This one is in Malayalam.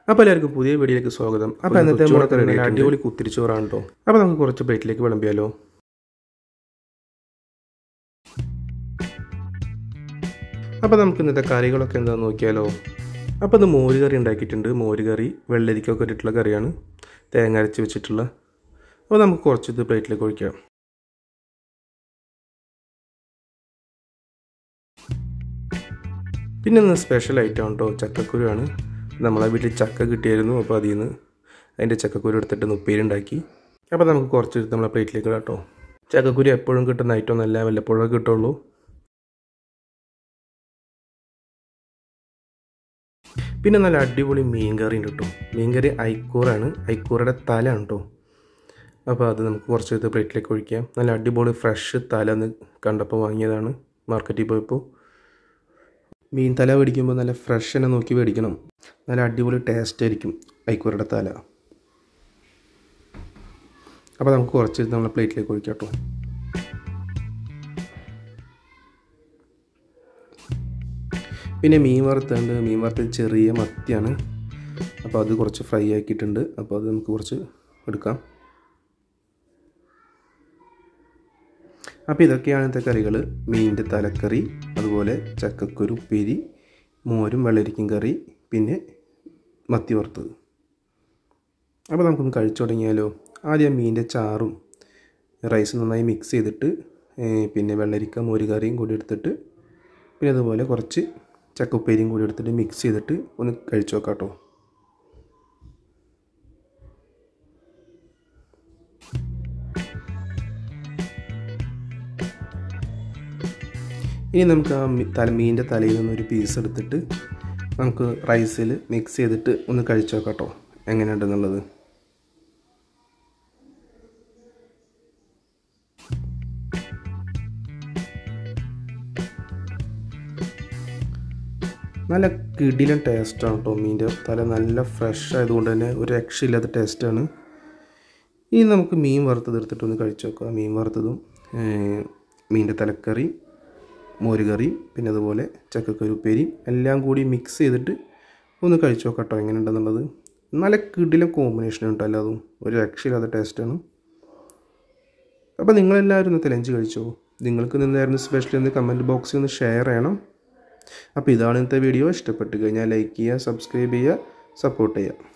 അപ്പോൾ എല്ലാവർക്കും പുതിയ വീഡിയോയിലേക്ക് സ്വാഗതം. അപ്പോൾ ഇന്നത്തെ മുളക് അടിപൊളി കുത്തിരിച്ചോറാണ് കേട്ടോ. അപ്പോൾ നമുക്ക് കുറച്ച് പ്ലേറ്റിലേക്ക് വിളമ്പിയാലോ. അപ്പോൾ നമുക്ക് ഇന്നത്തെ കറികളൊക്കെ എന്താണെന്ന് നോക്കിയാലോ. അപ്പോൾ ഇത് മോരുകറി ഉണ്ടാക്കിയിട്ടുണ്ട്. മോരുകറി വെള്ളരിക്കൊക്കെ ഇട്ടിട്ടുള്ള കറിയാണ്, തേങ്ങ അരച്ച് വെച്ചിട്ടുള്ള. അപ്പോൾ നമുക്ക് കുറച്ച് ഇത് പ്ലേറ്റിലേക്ക് ഒഴിക്കാം. പിന്നെ ഇന്ന് സ്പെഷ്യൽ ഐറ്റം കേട്ടോ, ചക്കക്കുരുവാണ്. നമ്മളെ വീട്ടിൽ ചക്ക കിട്ടിയായിരുന്നു, അപ്പോൾ അതിൽ നിന്ന് അതിൻ്റെ ചക്കക്കുരു എടുത്തിട്ട് ഉപ്പേരി ഉണ്ടാക്കി. അപ്പോൾ നമുക്ക് കുറച്ച് നമ്മളെ പ്ലേറ്റിലേക്ക് കേട്ടോ. ചക്കക്കുരു എപ്പോഴും കിട്ടുന്ന ഐറ്റം ഒന്നല്ല, വല്ലപ്പോഴും കിട്ടുള്ളൂ. പിന്നെ നല്ല അടിപൊളി മീൻകറി ഉണ്ട് കേട്ടോ. മീൻകറി ഐക്കൂറാണ്, ഐക്കൂറയുടെ തലയാണ് കേട്ടോ. അപ്പോൾ അത് നമുക്ക് കുറച്ച് പ്ലേറ്റിലേക്ക് ഒഴിക്കാം. നല്ല അടിപൊളി ഫ്രഷ് തല ഒന്ന് കണ്ടപ്പോൾ വാങ്ങിയതാണ് മാർക്കറ്റിൽ പോയപ്പോൾ. മീൻ തല മേടിക്കുമ്പോൾ നല്ല ഫ്രഷ് തന്നെ നോക്കി മേടിക്കണം. നല്ല അടിപൊളി ടേസ്റ്റ് ആയിരിക്കും ഐക്കൂറയുടെ തല. അപ്പോൾ നമുക്ക് കുറച്ച് നമ്മളെ പ്ലേറ്റിലേക്ക് ഒഴിക്കാം കേട്ടോ. പിന്നെ മീൻ വറുത്തുണ്ട്. മീൻ വറുത്ത് ചെറിയ മത്തിയാണ്, അപ്പോൾ അത് കുറച്ച് ഫ്രൈ ആക്കിയിട്ടുണ്ട്. അപ്പോൾ അത് നമുക്ക് കുറച്ച് എടുക്കാം. അപ്പോൾ ഇതൊക്കെയാണ് ഇന്നത്തെ കറികൾ. മീനിൻ്റെ തലക്കറി, അതുപോലെ ചക്കക്കുരു ഉപ്പേരി, മോരും വെള്ളരിക്കും കറി, പിന്നെ മത്തി വറുത്തത്. അപ്പോൾ നമുക്കൊന്ന് കഴിച്ചു തുടങ്ങിയാലോ. ആദ്യം മീനിൻ്റെ ചാറും റൈസ് നന്നായി മിക്സ് ചെയ്തിട്ട്, പിന്നെ വെള്ളരിക്ക മോര് കറിയും കൂടി എടുത്തിട്ട്, പിന്നെ അതുപോലെ കുറച്ച് ചക്ക ഉപ്പേരിയും കൂടി എടുത്തിട്ട് മിക്സ് ചെയ്തിട്ട് ഒന്ന് കഴിച്ചു നോക്കാം കേട്ടോ. ഇനി നമുക്ക് ആ മീനിൻ്റെ തലയിൽ നിന്നൊരു പീസ് എടുത്തിട്ട് നമുക്ക് റൈസിൽ മിക്സ് ചെയ്തിട്ട് ഒന്ന് കഴിച്ചു നോക്കാം കേട്ടോ, എങ്ങനെയുണ്ടെന്നുള്ളത്. നല്ല കിടിലൻ ടേസ്റ്റാണ് കേട്ടോ. മീനിൻ്റെ തല നല്ല ഫ്രഷ് ആയതുകൊണ്ട് തന്നെ ഒരു രക്ഷയില്ലാത്ത ടേസ്റ്റാണ്. ഇനി നമുക്ക് മീൻ വറുത്തത് എടുത്തിട്ടൊന്ന് കഴിച്ചു നോക്കാം. മീൻ വറുത്തതും മീനിൻ്റെ തലക്കറി, മോരുകറി, പിന്നെ അതുപോലെ ചക്കക്കുരു ഉപ്പേരി എല്ലാം കൂടി മിക്സ് ചെയ്തിട്ട് ഒന്ന് കഴിച്ചു നോക്കാം കേട്ടോ, എങ്ങനെയുണ്ടെന്നുള്ളത്. നല്ല കിടിലൻ കോമ്പിനേഷൻ ഉണ്ടല്ലോ, അതും ഒരു രക്ഷയില്ലാത്ത ടേസ്റ്റാണ്. അപ്പോൾ നിങ്ങളെല്ലാവരും ഇന്നത്തെ ലഞ്ച് കഴിച്ചോ? നിങ്ങൾക്ക് നിന്നായിരുന്നു സ്പെഷ്യൽ എന്ന് കമൻറ്റ് ബോക്സിൽ ഒന്ന് ഷെയർ ചെയ്യണം. അപ്പോൾ ഇതാണ് ഇന്നത്തെ വീഡിയോ. ഇഷ്ടപ്പെട്ട് കഴിഞ്ഞാൽ ലൈക്ക് ചെയ്യുക, സബ്സ്ക്രൈബ് ചെയ്യുക, സപ്പോർട്ട് ചെയ്യുക.